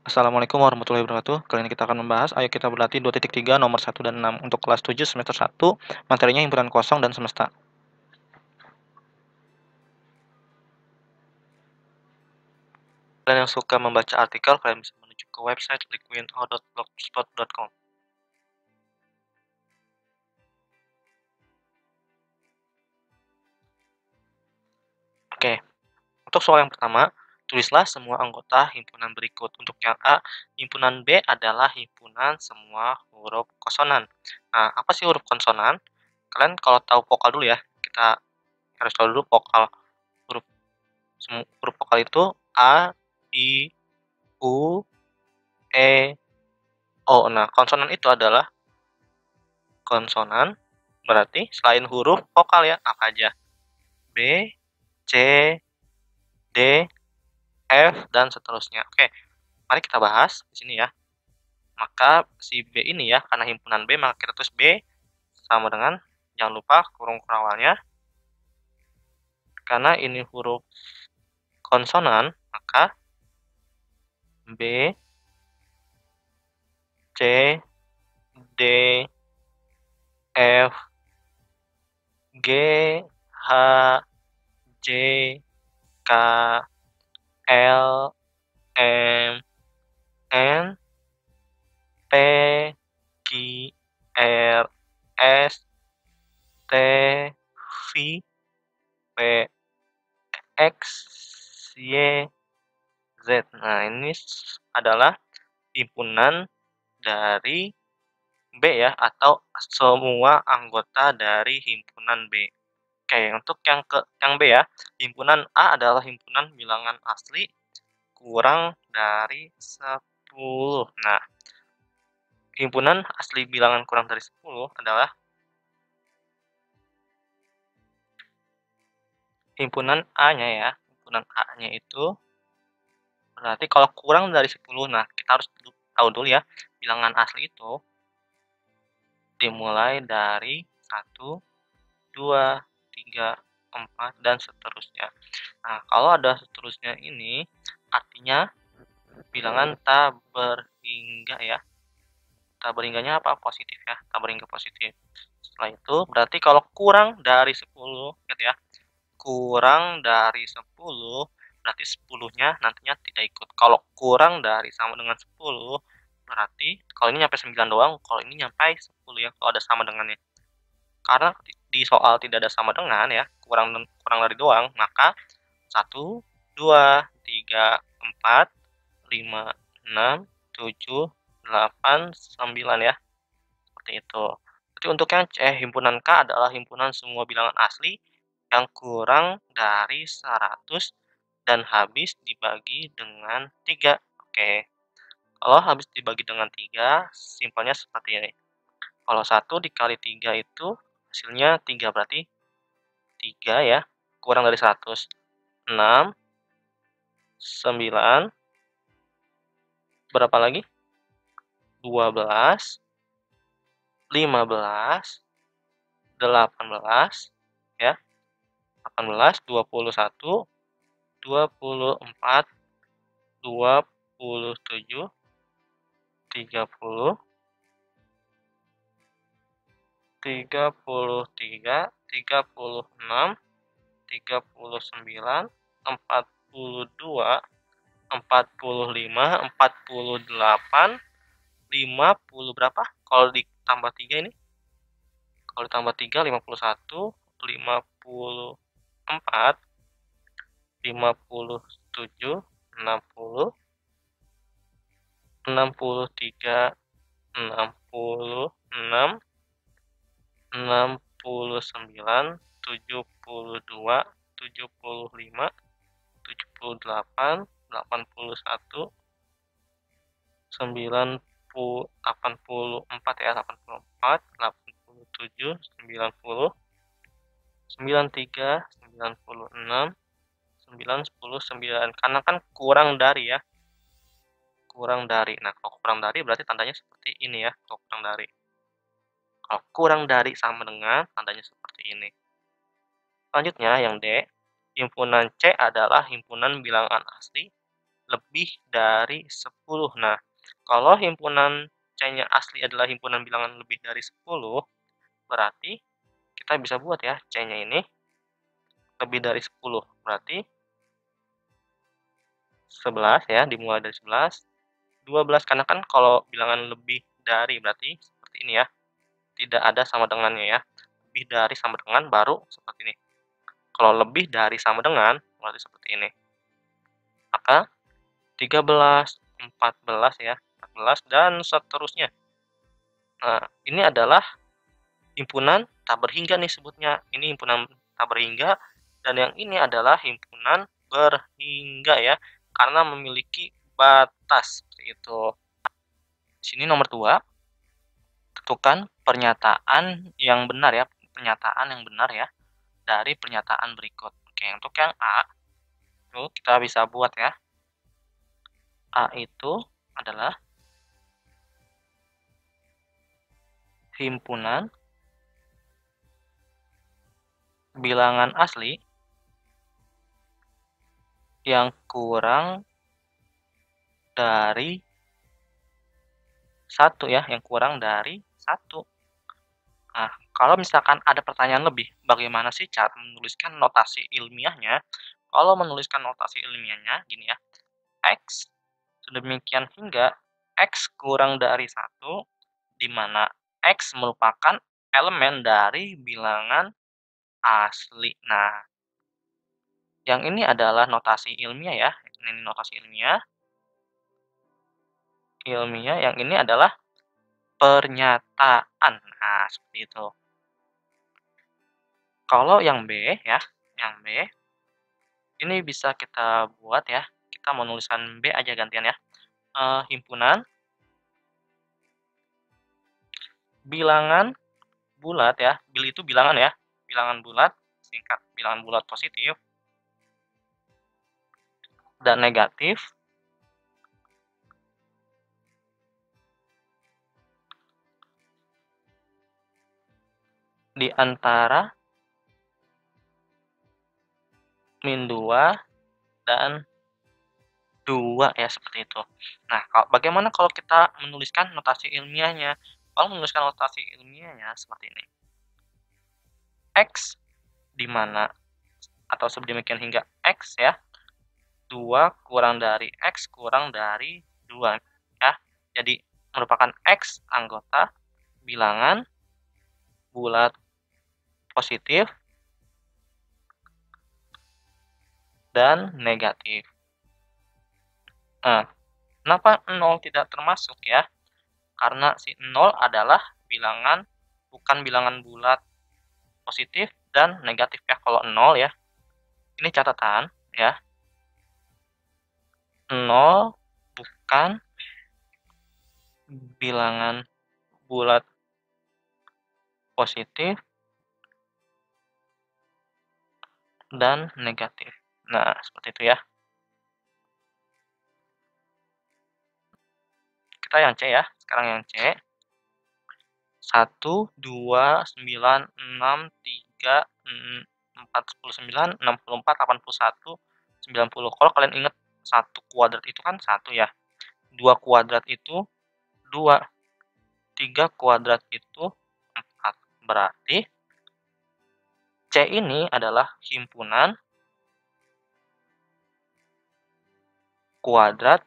Assalamualaikum warahmatullahi wabarakatuh. Kali ini kita akan membahas, ayo kita berlatih 2.3 nomor 1 dan 6 untuk kelas 7 semester 1, materinya himpunan kosong dan semesta. Kalian yang suka membaca artikel, kalian bisa menuju ke website liquino.blogspot.com. Oke, untuk soal yang pertama, tulislah semua anggota himpunan berikut. Untuk yang A, himpunan B adalah himpunan semua huruf konsonan. Nah, apa sih huruf konsonan? Kalian kalau tahu vokal dulu ya, kita harus tahu dulu vokal. Huruf huruf vokal itu A, I, U, E, O. Nah, konsonan itu adalah konsonan, berarti selain huruf vokal ya, apa aja? B, C, D, F, dan seterusnya. Oke, mari kita bahas di sini ya. Maka si B ini ya, karena himpunan B, maka kita tulis B sama dengan, jangan lupa kurung awalnya. Karena ini huruf konsonan, maka B, C, D, F, G, H, J, K, L, M, N, P, Q, R, S, T, V, P, X, Y, Z. Nah, ini adalah himpunan dari B ya, atau semua anggota dari himpunan B. Oke, untuk yang B ya, himpunan A adalah himpunan bilangan asli kurang dari 10. Nah, himpunan asli bilangan kurang dari 10 adalah himpunan A-nya ya. Himpunan A-nya itu berarti kalau kurang dari 10, nah kita harus tahu dulu ya, bilangan asli itu dimulai dari 1, 2, 3, 4, dan seterusnya. Nah, kalau ada seterusnya ini, artinya bilangan tak berhingga ya. Tak berhingganya apa? Positif ya, tak berhingga positif. Setelah itu, berarti kalau kurang dari 10, ingat ya, kurang dari 10, berarti 10-nya nantinya tidak ikut. Kalau kurang dari sama dengan 10, berarti kalau ini nyampe 9 doang, kalau ini nyampe 10 ya, kalau ada sama dengannya. Karena di soal tidak ada sama dengan ya, kurang kurang dari doang, maka 1, 2, 3, 4, 5, 6, 7, 8, 9 ya. Seperti itu. Jadi untuk yang C, himpunan K adalah himpunan semua bilangan asli yang kurang dari 100 dan habis dibagi dengan 3. Oke. Kalau habis dibagi dengan 3, simpelnya seperti ini. Kalau 1 dikali 3 itu hasilnya 3, berarti 3 ya, kurang dari 100. 6, 9, berapa lagi? 12, 15, 18, ya. 18, 21, 24, 27, 30, 33, 36, 39, 42, 45, 48, 50 berapa? Kalau ditambah 3 ini? Kalau ditambah 3, 51, 54, 57, 60, 63, 66, 69, 72, 75, 78, 81, 84 ya, 84, 87, 90, 93, 96, 9, 10, 9. Karena kan kurang dari ya. Kurang dari. Nah, kalau kurang dari berarti tandanya seperti ini ya, kalau kurang dari. Kalau kurang dari sama dengan tandanya seperti ini. Selanjutnya yang D, himpunan C adalah himpunan bilangan asli lebih dari 10. Nah, kalau himpunan C-nya asli adalah himpunan bilangan lebih dari 10, berarti kita bisa buat ya C-nya ini lebih dari 10. Berarti 11 ya, dimulai dari 11, 12 karena kan kalau bilangan lebih dari berarti seperti ini ya, tidak ada sama dengannya ya. Lebih dari sama dengan baru seperti ini. Kalau lebih dari sama dengan berarti seperti ini. Maka 13, 14 ya, 14 dan seterusnya. Nah, ini adalah himpunan tak berhingga nih sebutnya. Ini himpunan tak berhingga dan yang ini adalah himpunan berhingga ya, karena memiliki batas seperti itu. Di sini nomor 2, tentukan pernyataan yang benar ya, pernyataan yang benar ya dari pernyataan berikut. Oke, untuk yang A, itu kita bisa buat ya. A itu adalah himpunan bilangan asli yang kurang dari 1 ya, yang kurang dari 1. Nah, kalau misalkan ada pertanyaan lebih, bagaimana sih cara menuliskan notasi ilmiahnya? Kalau menuliskan notasi ilmiahnya, gini ya, X sedemikian hingga X kurang dari 1, di mana X merupakan elemen dari bilangan asli. Nah, yang ini adalah notasi ilmiah ya, ini notasi ilmiah. Yang ini adalah pernyataan. Nah, seperti itu. Kalau yang B ya, yang B ini bisa kita buat ya, kita menuliskan B aja gantian ya, himpunan bilangan bulat ya, itu bilangan ya, bilangan bulat, singkat bilangan bulat positif dan negatif di antara -2 dan 2 ya, seperti itu. Nah, bagaimana kalau kita menuliskan notasi ilmiahnya? Kalau menuliskan notasi ilmiahnya seperti ini. X di mana atau sedemikian hingga X ya, 2 kurang dari X kurang dari 2 ya. Jadi merupakan X anggota bilangan bulat positif dan negatif. Nah, kenapa 0 tidak termasuk ya? Karena si 0 adalah bukan bilangan bulat positif dan negatif ya. Kalau 0 ya, ini catatan ya, 0 bukan bilangan bulat positif dan negatif. Nah, seperti itu ya. Kita yang C ya, sekarang yang C. 1, 2, 9, 6, 3, 4, 10, 9, 64, 81, 90. Kalau kalian ingat 1 kuadrat itu kan 1 ya. 2 kuadrat itu 2. 3 kuadrat itu 4. Berarti C ini adalah himpunan kuadrat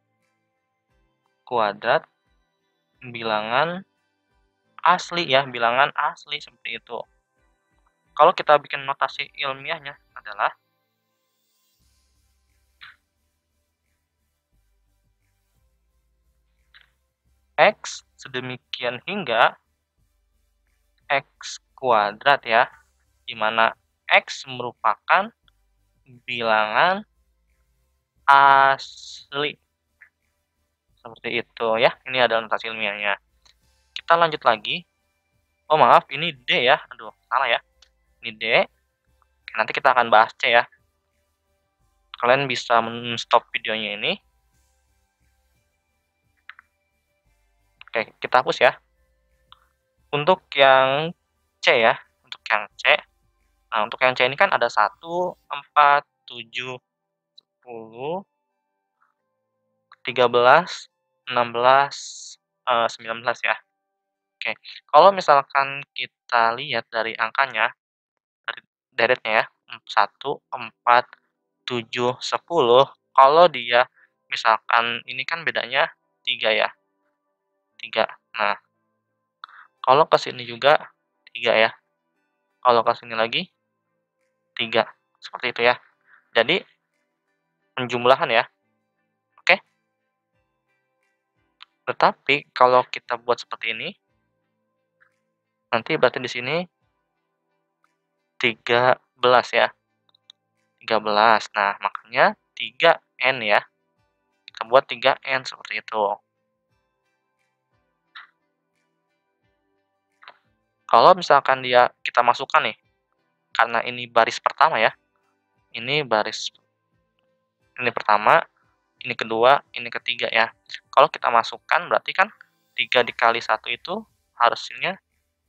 bilangan asli ya, bilangan asli seperti itu. Kalau kita bikin notasi ilmiahnya adalah X sedemikian hingga X kuadrat ya, di mana X merupakan bilangan asli. Seperti itu ya, ini adalah notasi ilmiahnya. Kita lanjut lagi. Oh maaf, ini D ya, aduh salah ya. Ini D, nanti kita akan bahas C ya. Kalian bisa men-stop videonya ini. Oke, kita hapus ya. Untuk yang C ya, untuk yang C. Nah, untuk yang C ini kan ada 1, 4, 7, 10, 13, 16, 19 ya. Oke, kalau misalkan kita lihat dari angkanya, dari deretnya ya, 1, 4, 7, 10, kalau dia misalkan ini kan bedanya 3 ya, 3. Nah, kalau ke sini juga 3 ya, kalau ke sini lagi 3, seperti itu ya. Jadi penjumlahan ya, oke? Tetapi kalau kita buat seperti ini, nanti berarti di sini 13 ya, 13. Nah, makanya 3N ya, kita buat 3N seperti itu. Kalau misalkan kita masukkan nih, karena ini baris pertama ya, ini baris ini pertama, ini kedua, ini ketiga ya. Kalau kita masukkan berarti kan 3 dikali 1 itu hasilnya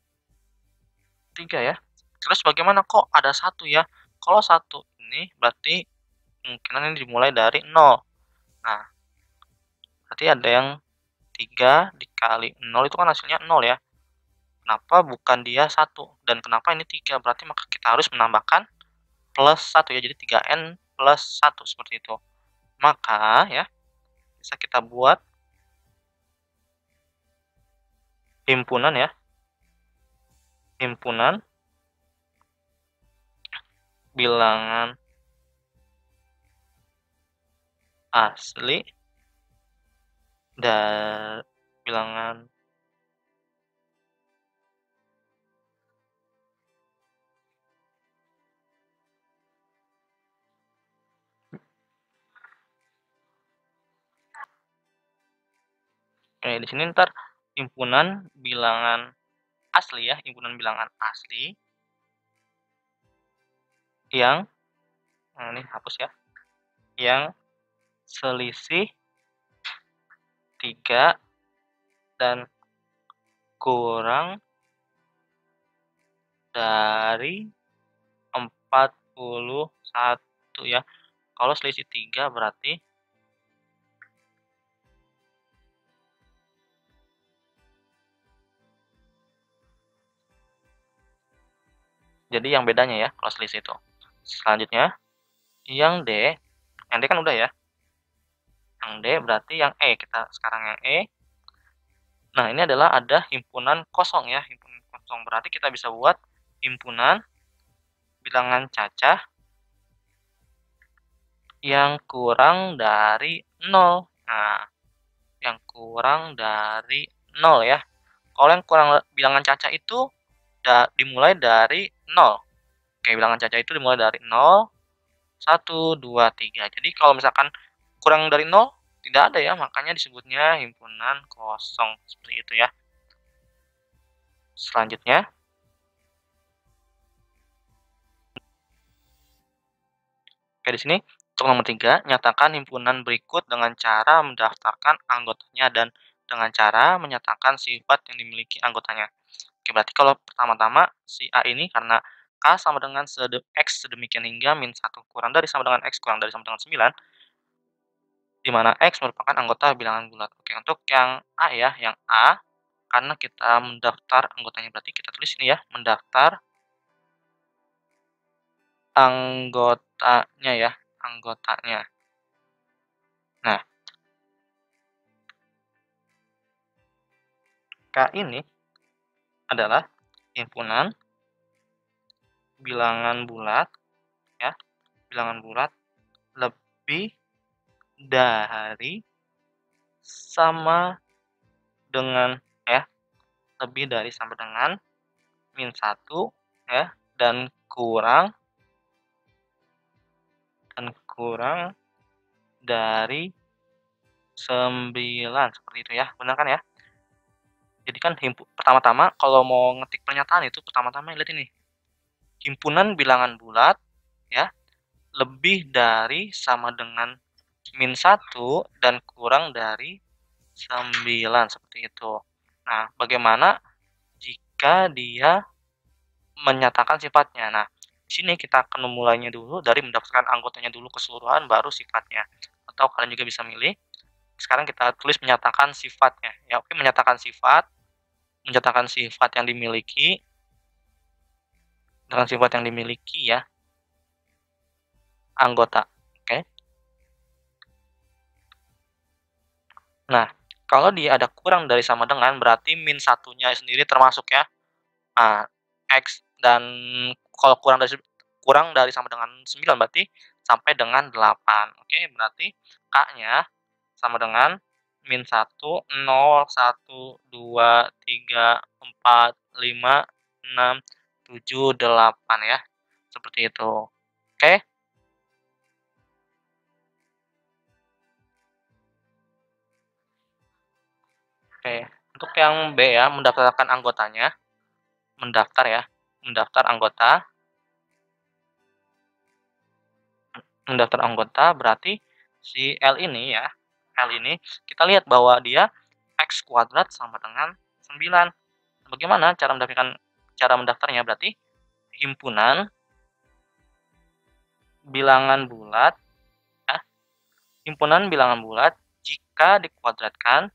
3 ya. Terus bagaimana kok ada 1 ya? Kalau 1 ini berarti kemungkinan ini dimulai dari 0. Nah, berarti ada yang 3 dikali 0 itu kan hasilnya 0 ya. Kenapa bukan dia 1? Dan kenapa ini 3? Berarti maka kita harus menambahkan plus 1 ya. Jadi 3N plus 1 seperti itu. Maka ya, bisa kita buat himpunan ya. Himpunan bilangan asli dan bilangan di sini ntar himpunan bilangan asli ya, himpunan bilangan asli yang ini hapus ya, yang selisih 3 dan kurang dari 41 ya. Kalau selisih 3 berarti jadi yang bedanya ya kalau selisih itu. Selanjutnya yang D, yang D kan udah ya. Yang D berarti yang E, kita sekarang yang E. Nah, ini adalah ada himpunan kosong ya, himpunan kosong. Berarti kita bisa buat himpunan bilangan cacah yang kurang dari 0. Nah, yang kurang dari 0 ya. Kalau yang kurang bilangan cacah itu dimulai dari 0. Oke, bilangan cacah itu dimulai dari 0, 1, 2, 3. Jadi kalau misalkan kurang dari 0, tidak ada ya, makanya disebutnya himpunan kosong. Seperti itu ya. Selanjutnya, oke di sini untuk nomor 3, nyatakan himpunan berikut dengan cara mendaftarkan anggotanya dan dengan cara menyatakan sifat yang dimiliki anggotanya. Oke, berarti kalau pertama-tama si A ini karena K sama dengan X sedemikian hingga min 1 kurang dari sama dengan X kurang dari sama dengan 9, di mana X merupakan anggota bilangan bulat. Oke, untuk yang A ya, yang A, karena kita mendaftar anggotanya, berarti kita tulis ini ya, mendaftar anggotanya ya, anggotanya. Nah, K ini adalah himpunan bilangan bulat ya, bilangan bulat lebih dari sama dengan ya, lebih dari sama dengan min 1 ya, dan kurang dari 9 seperti itu ya, benar kan ya? Jadi kan pertama-tama kalau mau ngetik pernyataan itu pertama-tama lihat ini, himpunan bilangan bulat ya, lebih dari sama dengan min 1 dan kurang dari 9 seperti itu. Nah, bagaimana jika dia menyatakan sifatnya? Nah, di sini kita akan memulainya dulu dari mendaftarkan anggotanya dulu keseluruhan baru sifatnya. Atau kalian juga bisa milih sekarang kita tulis menyatakan sifatnya ya. Oke, menyatakan sifat yang dimiliki, dengan sifat yang dimiliki ya anggota. Oke. Nah, kalau dia ada kurang dari sama dengan, berarti min satunya sendiri termasuk ya. Nah, X dan kalau kurang dari sama dengan 9 berarti sampai dengan 8. Oke, berarti K-nya sama dengan min 1, 0, 1, 2, 3, 4, 5, 6, 7, 8 ya. Seperti itu. Oke. Oke. Untuk yang B ya, mendaftarkan anggotanya. Mendaftar anggota. Mendaftar anggota berarti si L ini ya, L ini kita lihat bahwa dia X kuadrat sama dengan 9. Bagaimana cara mendaftarnya? Berarti himpunan bilangan bulat ya, himpunan bilangan bulat jika dikuadratkan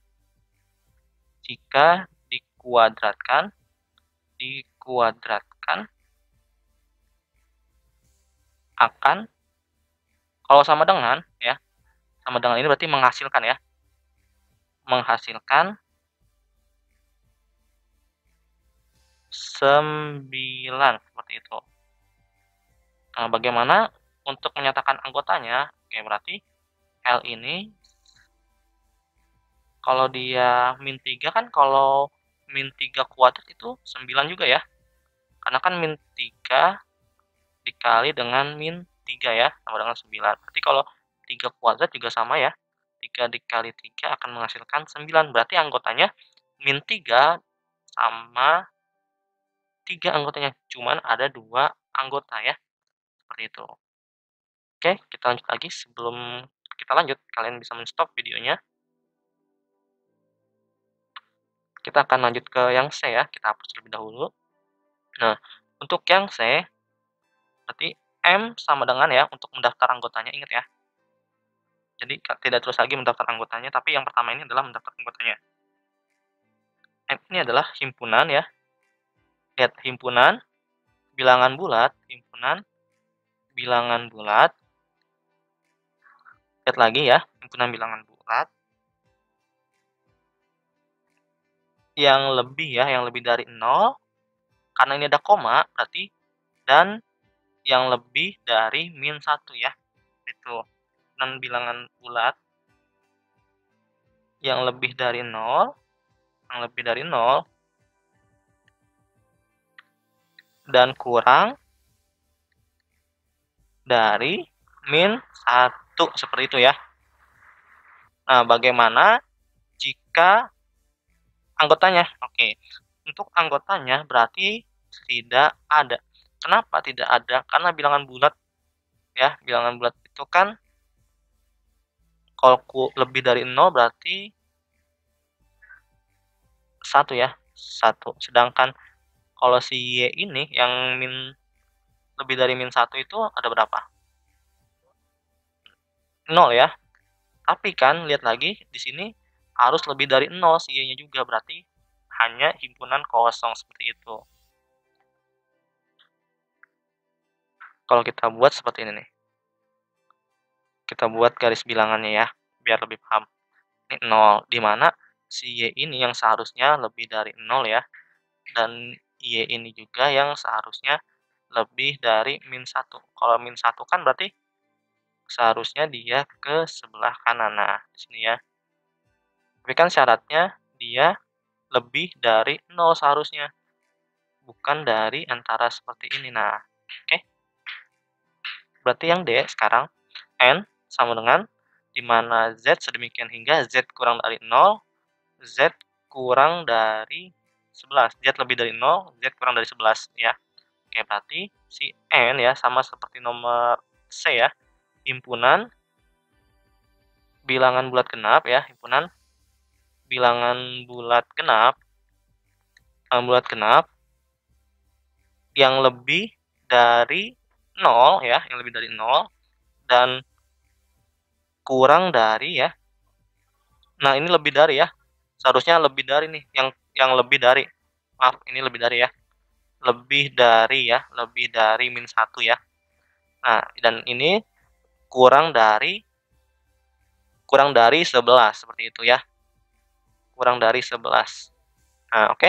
akan, kalau sama dengan ya, sama dengan ini berarti menghasilkan ya, menghasilkan 9 seperti itu. Nah, bagaimana untuk menyatakan anggotanya? Oke, berarti L ini kalau dia min 3 kan, kalau min 3 kuadrat itu 9 juga ya. Karena kan min 3 dikali dengan min 3 ya, sama dengan 9. Berarti kalau 3 kuadrat juga sama ya. 3 dikali 3 akan menghasilkan 9. Berarti anggotanya min 3 sama 3 anggotanya. Cuman ada 2 anggota ya. Seperti itu. Oke, kita lanjut lagi. Sebelum kita lanjut, kalian bisa men-stop videonya. Kita akan lanjut ke yang C ya. Kita hapus terlebih dahulu. Nah, untuk yang C, berarti M sama dengan ya, untuk mendaftar anggotanya, ingat ya. Jadi tidak terus lagi mendaftar anggotanya, tapi yang pertama ini adalah mendaftar anggotanya. M ini adalah himpunan ya. Lihat, himpunan bilangan bulat, lihat lagi ya, himpunan bilangan bulat yang lebih dari 0, karena ini ada koma, berarti, dan yang lebih dari min 1 ya. Itu. Dan bilangan bulat yang lebih dari 0, dan kurang dari min 1, seperti itu ya. Nah, bagaimana jika anggotanya? Oke, untuk anggotanya berarti tidak ada. Kenapa tidak ada? Karena bilangan bulat ya, bilangan bulat itu kan kalau lebih dari 0 berarti 1 ya, 1. Sedangkan kalau si Y ini yang lebih dari min 1 itu ada berapa? 0 ya. Tapi kan lihat lagi di sini harus lebih dari 0 si Y-nya juga, berarti hanya himpunan kosong seperti itu. Kalau kita buat seperti ini nih. Kita buat garis bilangannya ya, biar lebih paham. Ini 0, di mana si Y ini yang seharusnya lebih dari 0 ya. Dan Y ini juga yang seharusnya lebih dari min 1. Kalau min 1 kan berarti seharusnya dia ke sebelah kanan. Nah, di sini ya. Tapi kan syaratnya dia lebih dari 0 seharusnya. Bukan dari antara seperti ini. Nah, oke. Berarti yang D sekarang, N sama dengan di mana Z sedemikian hingga Z kurang dari 0, Z kurang dari 11. Z lebih dari 0, Z kurang dari 11 ya. Oke, berarti si N ya sama seperti nomor C ya. Himpunan bilangan bulat genap ya, himpunan bilangan bulat genap yang lebih dari 0 ya, yang lebih dari 0 dan kurang dari ya Nah, ini lebih dari ya. Seharusnya lebih dari nih, yang lebih dari. Maaf, ini lebih dari ya. Lebih dari ya, lebih dari -1 ya. Nah, dan ini kurang dari 11 seperti itu ya. Kurang dari 11. Nah, oke.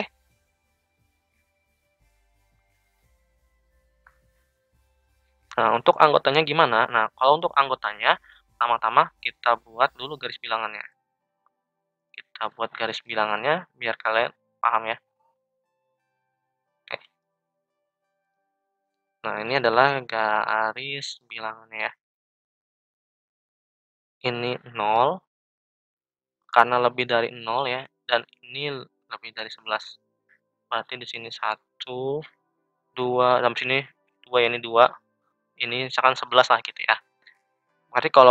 Nah, untuk anggotanya gimana? Nah, kalau untuk anggotanya, pertama-tama kita buat dulu garis bilangannya. Kita buat garis bilangannya biar kalian paham ya. Oke. Nah, ini adalah garis bilangannya ya. Ini 0, karena lebih dari 0 ya, dan ini lebih dari 11. Berarti di sini 1, 2, sampai sini 2 ya, ini 2, ini misalkan 11 lah gitu ya. Berarti kalau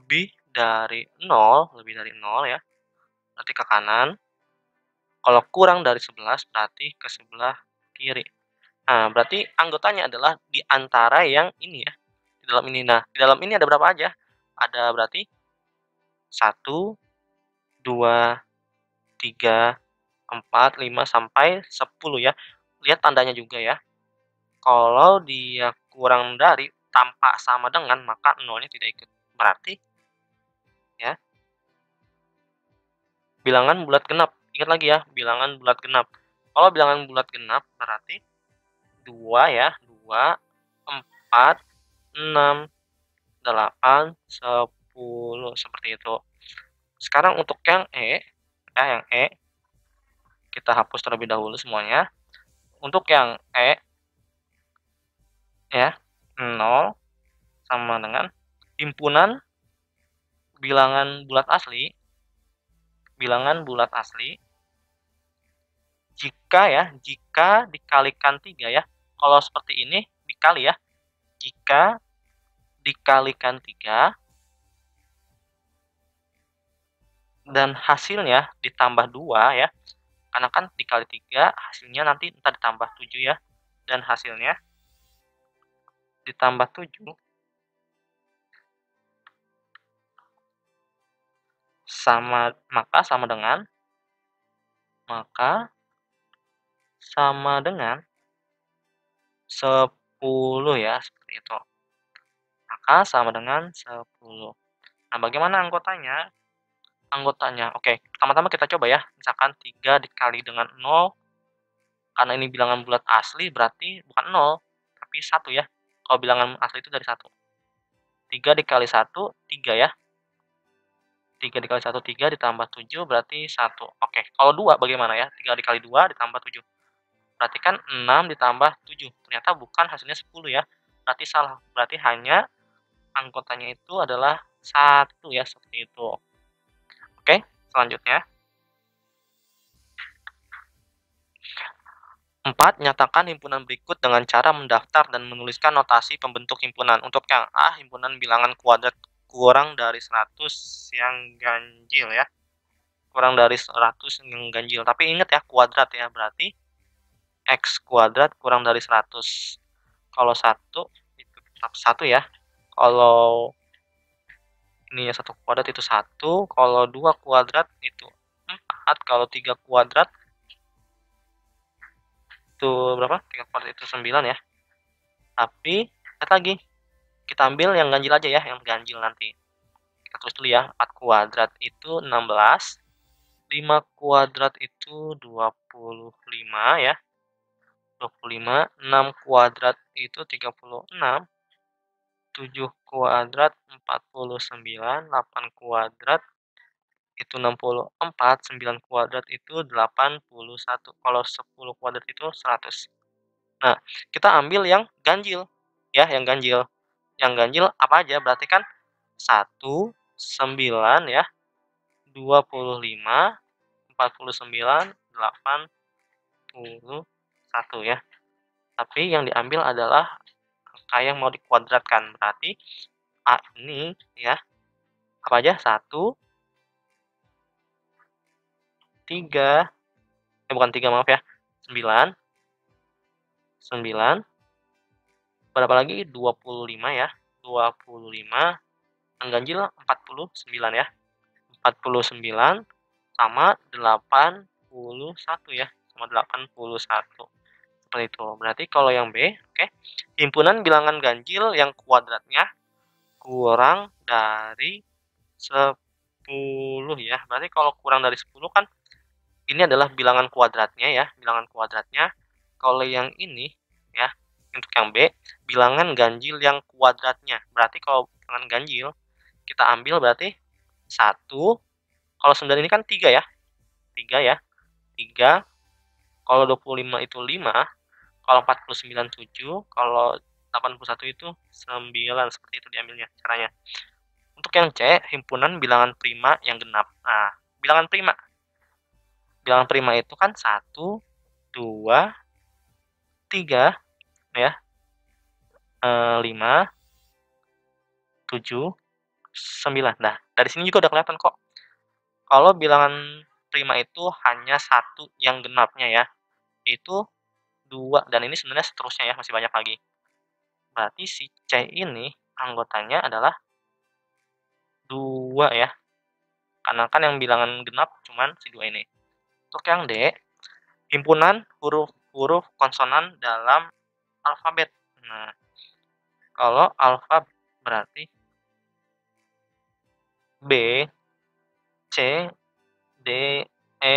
lebih dari 0 ya, berarti ke kanan. Kalau kurang dari 11 berarti ke sebelah kiri. Nah, berarti anggotanya adalah di antara yang ini ya, di dalam ini. Nah, di dalam ini ada berapa aja? Ada berarti 1, 2, 3, 4, 5, sampai 10 ya. Lihat tandanya juga ya. Kalau dia kurang dari tanpa sama dengan, maka nolnya tidak ikut. Berarti ya, bilangan bulat genap. Ingat lagi ya, bilangan bulat genap. Kalau bilangan bulat genap berarti 2 ya, 2, 4, 6, 8, 10, seperti itu. Sekarang untuk yang E, kita hapus terlebih dahulu semuanya. Untuk yang E, ya, 0 sama dengan himpunan bilangan bulat asli jika dikalikan 3 ya. Kalau seperti ini dikali ya. Jika dikalikan 3 dan hasilnya ditambah 2 ya. Karena kan dikali 3 hasilnya nanti entah ditambah 7 ya. Dan hasilnya ditambah 7 maka sama dengan 10 ya, seperti itu. Maka sama dengan 10. Nah, bagaimana anggotanya? Oke, pertama-tama kita coba ya. Misalkan 3 dikali dengan 0, karena ini bilangan bulat asli berarti bukan 0, tapi 1 ya. Kalau bilangan asli itu dari 1. 3 dikali 1, 3 ya. 3 dikali 1, 3, ditambah 7 berarti 1. Oke, kalau 2 bagaimana ya? 3 dikali 2 ditambah 7. Berarti kan 6 ditambah 7. Ternyata bukan, hasilnya 10 ya. Berarti salah. Berarti hanya anggotanya itu adalah 1 ya, seperti itu. Oke, selanjutnya. 4. Nyatakan himpunan berikut dengan cara mendaftar dan menuliskan notasi pembentuk himpunan. Untuk yang A, himpunan bilangan kuadrat kurang dari 100 yang ganjil ya. Kurang dari 100 yang ganjil. Tapi ingat ya, kuadrat ya. Berarti X kuadrat kurang dari 100. Kalau 1 itu tetap 1 ya. Kalau ini ya 1 kuadrat itu 1. Kalau 2 kuadrat itu 4. Kalau 3 kuadrat itu berapa? 3 kuadrat itu 9 ya. Tapi lihat lagi, kita ambil yang ganjil aja ya, yang ganjil nanti. Kita tulis dulu ya, 4 kuadrat itu 16, 5 kuadrat itu 25 ya. 25, 6 kuadrat itu 36, 7 kuadrat 49, 8 kuadrat itu 64, 9 kuadrat itu 81. Kalau 10 kuadrat itu 100. Nah, kita ambil yang ganjil ya, yang ganjil. Yang ganjil apa aja? Berarti kan 1, 9 ya, 25, 49, 81 ya. Tapi yang diambil adalah angka yang mau dikuadratkan. Berarti A ini ya, apa aja? 1, 3, bukan 3, maaf ya, 9, 9, berapa lagi? 25 ya, 25, yang ganjil 49 ya. 49 sama 81 ya, sama 81. Seperti itu. Berarti kalau yang B, oke, himpunan bilangan ganjil yang kuadratnya kurang dari 10 ya. Berarti kalau kurang dari 10 kan ini adalah bilangan kuadratnya ya, bilangan kuadratnya. Kalau yang ini ya, untuk yang B, bilangan ganjil yang kuadratnya. Berarti kalau bilangan ganjil kita ambil berarti 1, kalau 9 ini kan 3 ya. 3 ya. 3, kalau 25 itu 5, kalau 49 7, kalau 81 itu 9, seperti itu diambilnya caranya. Untuk yang C, himpunan bilangan prima yang genap. Nah, bilangan prima. Bilangan prima itu kan 1, 2, 3, ya, 5, 7, 9. Nah, dari sini juga udah kelihatan kok. Kalau bilangan prima itu hanya satu yang genapnya ya, itu 2, dan ini sebenarnya seterusnya ya, masih banyak lagi. Berarti si C ini anggotanya adalah 2 ya, karena kan yang bilangan genap cuman si 2 ini. Untuk yang D, himpunan huruf-huruf konsonan dalam alfabet. Nah, kalau alfa berarti B, C, D, E,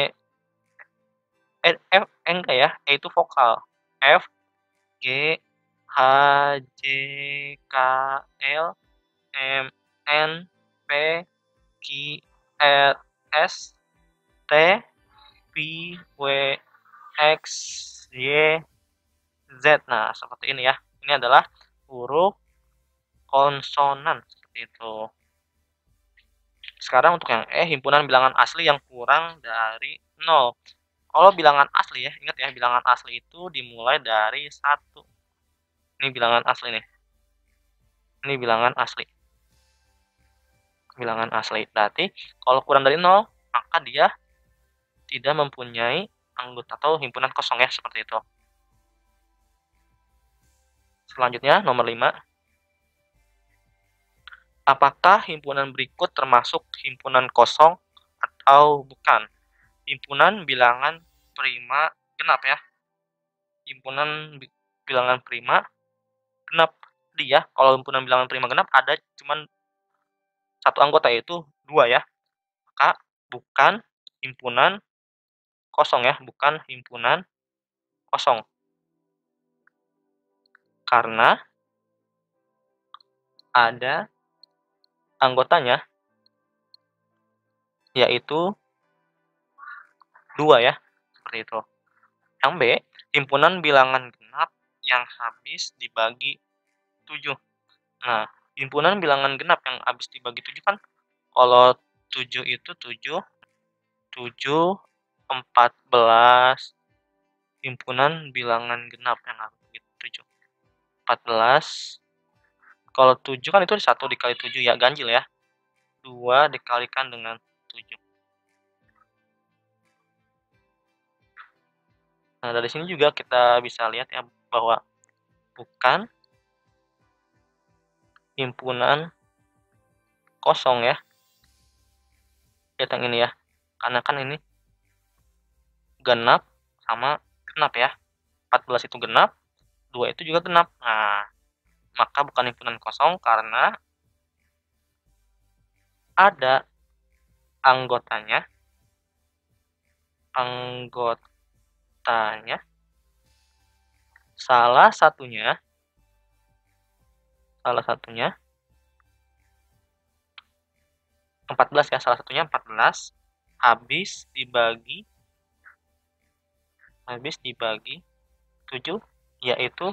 F, enggak ya, E itu vokal. F, G, H, J, K, L, M, N, P, Q, R, S, T, V, W, X, Y, Z. Nah, seperti ini ya. Ini adalah huruf konsonan, seperti itu. Sekarang untuk yang E, himpunan bilangan asli yang kurang dari 0. Kalau bilangan asli ya, ingat ya, bilangan asli itu dimulai dari 1. Ini bilangan asli nih. Ini bilangan asli. Bilangan asli. Berarti kalau kurang dari 0, maka dia tidak mempunyai anggota atau himpunan kosong ya, seperti itu. Selanjutnya, nomor 5. Apakah himpunan berikut termasuk himpunan kosong atau bukan? Himpunan bilangan prima genap ya. Himpunan bilangan prima genap. Dia, kalau himpunan bilangan prima genap ada cuman satu anggota, yaitu 2 ya. Maka bukan himpunan kosong ya, bukan himpunan kosong. Karena ada anggotanya, yaitu 2 ya, seperti itu. Yang B, himpunan bilangan genap yang habis dibagi 7. Nah, himpunan bilangan genap yang habis dibagi 7 kan, kalau 7 itu 7, 7, 14, himpunan bilangan genap yang habis dibagi 7. 14, kalau 7 kan itu 1 dikali 7 ya, ganjil ya. 2 dikalikan dengan 7. Nah, dari sini juga kita bisa lihat ya, bahwa bukan himpunan kosong ya. Lihat yang ini ya. Karena kan ini genap sama genap ya. 14 itu genap, 2 itu juga genap. Nah, maka bukan himpunan kosong karena ada anggotanya salah satunya 14 ya, salah satunya 14 habis dibagi 7, yaitu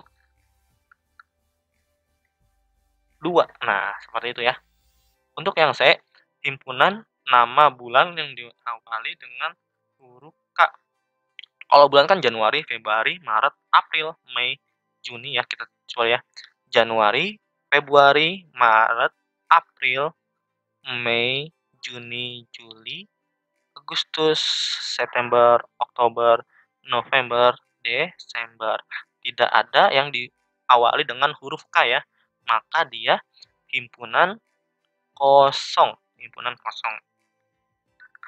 2. Nah, seperti itu ya. Untuk yang C, himpunan nama bulan yang diawali dengan huruf K. Kalau bulan kan Januari, Februari, Maret, April, Mei, Juni ya, kita coba ya. Januari, Februari, Maret, April, Mei, Juni, Juli, Agustus, September, Oktober, November, Desember. Tidak ada yang diawali dengan huruf K ya. Maka dia himpunan kosong. Himpunan kosong.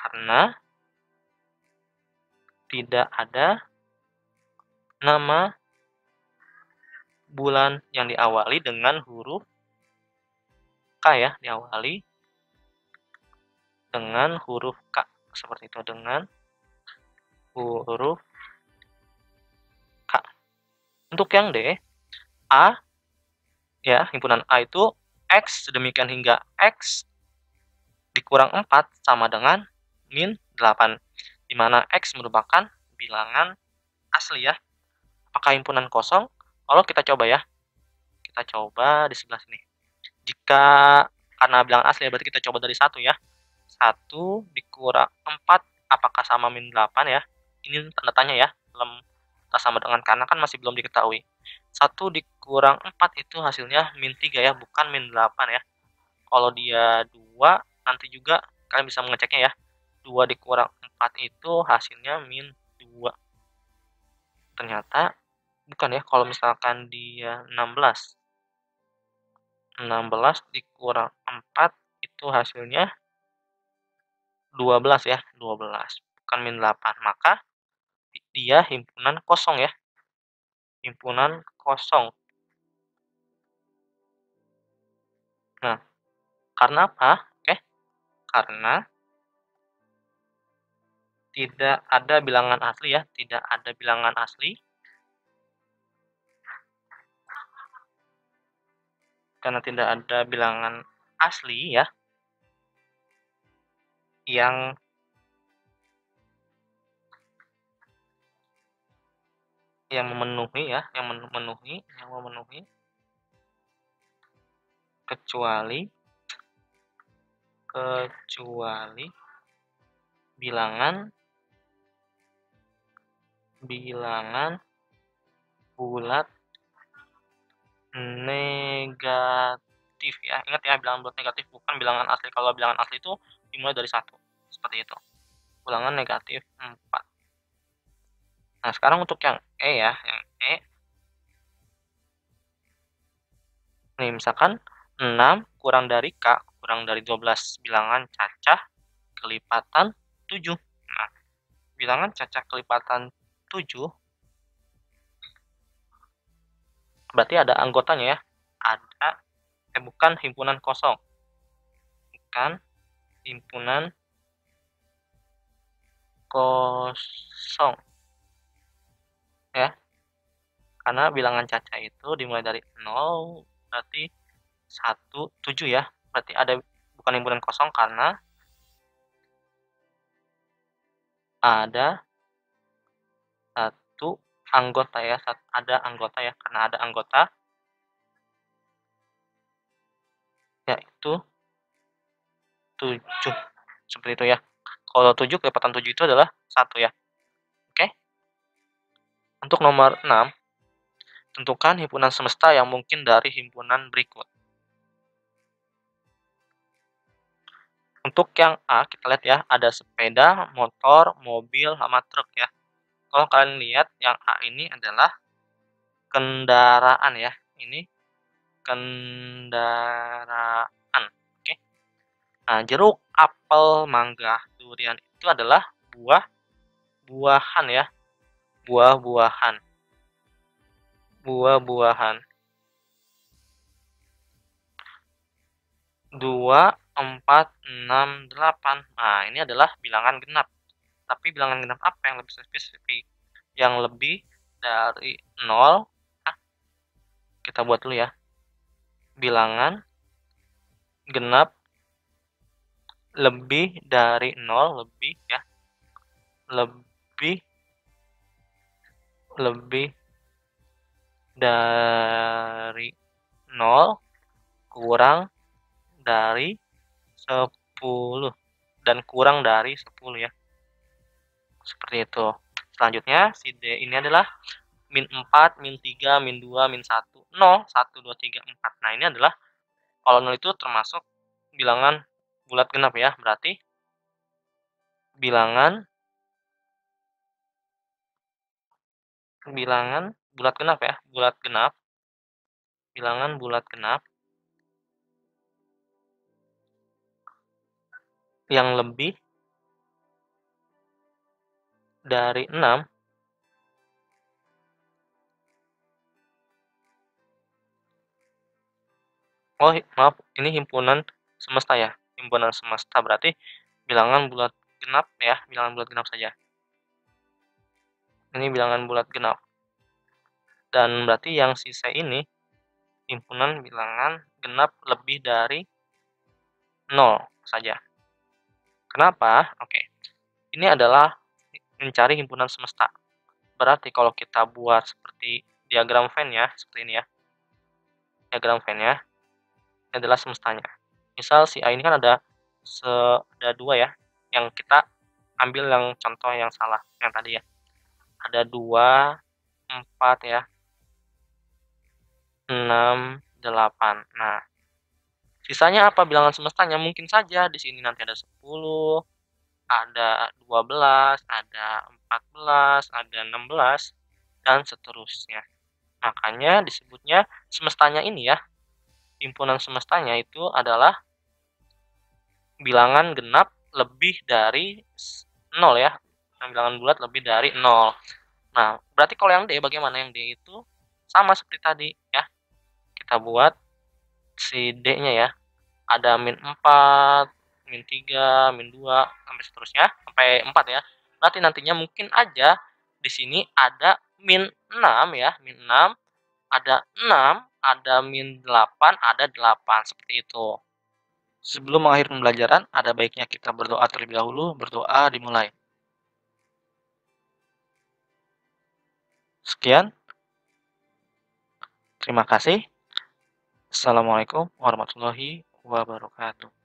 Karena tidak ada nama bulan yang diawali dengan huruf K ya, diawali dengan huruf K. Seperti itu, dengan huruf K. Untuk yang D, A, ya, himpunan A itu X sedemikian hingga X dikurang 4 sama dengan min 8, di mana X merupakan bilangan asli ya. Apakah himpunan kosong? Kalau kita coba ya, kita coba di sebelah sini. Jika karena bilangan asli berarti kita coba dari 1 ya. 1 dikurang 4 apakah sama min 8 ya? Ini tanda tanya ya, belum sama dengan karena kan masih belum diketahui. 1 dikurang 4 itu hasilnya min 3 ya, bukan min 8 ya. Kalau dia 2, nanti juga kalian bisa mengeceknya ya. 2 dikurang 4 itu hasilnya min 2. Ternyata bukan ya, kalau misalkan dia 16. 16 dikurang 4 itu hasilnya 12 ya, 12, bukan min 8. Maka dia himpunan kosong ya, himpunan kosong. Nah, karena apa? Oke, karena tidak ada bilangan asli ya, tidak ada bilangan asli. Karena tidak ada bilangan asli ya, yang memenuhi ya, yang memenuhi kecuali bilangan bulat negatif ya. Ingat ya, bilangan bulat negatif bukan bilangan asli. Kalau bilangan asli itu dimulai dari 1. Seperti itu. Bilangan negatif 4. Nah, sekarang untuk yang E ya, yang E. Nih, misalkan 6 kurang dari K kurang dari 12 bilangan cacah kelipatan 7. Nah, bilangan cacah kelipatan 7 berarti ada anggotanya ya. Ada bukan himpunan kosong. Bukan himpunan kosong. Ya. Karena bilangan cacah itu dimulai dari 0 berarti 1 7 ya. Berarti ada bukan himpunan kosong karena ada satu anggota ya, ada anggota ya, karena ada anggota yaitu 7. Seperti itu ya. Kalau 7 kelipatan 7 itu adalah 1 ya. Oke. Untuk nomor 6, tentukan himpunan semesta yang mungkin dari himpunan berikut. Untuk yang A, kita lihat ya, ada sepeda, motor, mobil, sama truk ya. Kalau kalian lihat, yang A ini adalah kendaraan ya. Ini kendaraan. Oke. Nah, jeruk, apel, mangga, durian itu adalah buah-buahan ya. Buah-buahan. Buah-buahan. 2, 4, 6, 8. Nah, ini adalah bilangan genap. Tapi bilangan genap apa yang lebih spesifik? Yang lebih dari 0. Nah, kita buat dulu ya. Bilangan genap lebih dari 0, lebih ya. Lebih dari 0 kurang dari 10 dan kurang dari 10 ya. Seperti itu. Selanjutnya si D ini adalah min 4, min 3, min 2, min 1, 0, 1, 2, 3, 4. Nah, ini adalah kalau 0 itu termasuk bilangan bulat genap ya. Berarti bilangan bulat genap ya, bilangan bulat genap yang lebih dari 6. Oh, maaf, ini himpunan semesta ya? Himpunan semesta berarti bilangan bulat genap ya, bilangan bulat genap saja. Ini bilangan bulat genap. Dan berarti yang sisa ini himpunan bilangan genap lebih dari 0 saja. Kenapa? Oke. Ini adalah mencari himpunan semesta. Berarti kalau kita buat seperti diagram Venn ya, seperti ini ya. Diagram Venn ya, ini adalah semestanya. Misal si A ini kan ada 2 ya, yang kita ambil yang contoh yang salah, yang tadi ya. Ada 2, 4 ya, 6, 8. Nah, sisanya apa bilangan semestanya? Mungkin saja di sini nanti ada 10, ada 12, ada 14, ada 16, dan seterusnya. Makanya disebutnya semestanya ini ya, himpunan semestanya itu adalah bilangan genap lebih dari 0 ya. Nah, bilangan bulat lebih dari 0. Nah, berarti kalau yang D bagaimana? Yang D itu sama seperti tadi ya. Kita buat si D-nya ya. Ada min 4, min 3, min 2, sampai seterusnya, sampai 4 ya. Berarti nantinya mungkin aja di sini ada min 6 ya, min 6, ada 6, ada min 8, ada 8, seperti itu. Sebelum mengakhiri pembelajaran, ada baiknya kita berdoa terlebih dahulu. Berdoa dimulai. Sekian, terima kasih. Assalamualaikum warahmatullahi wabarakatuh.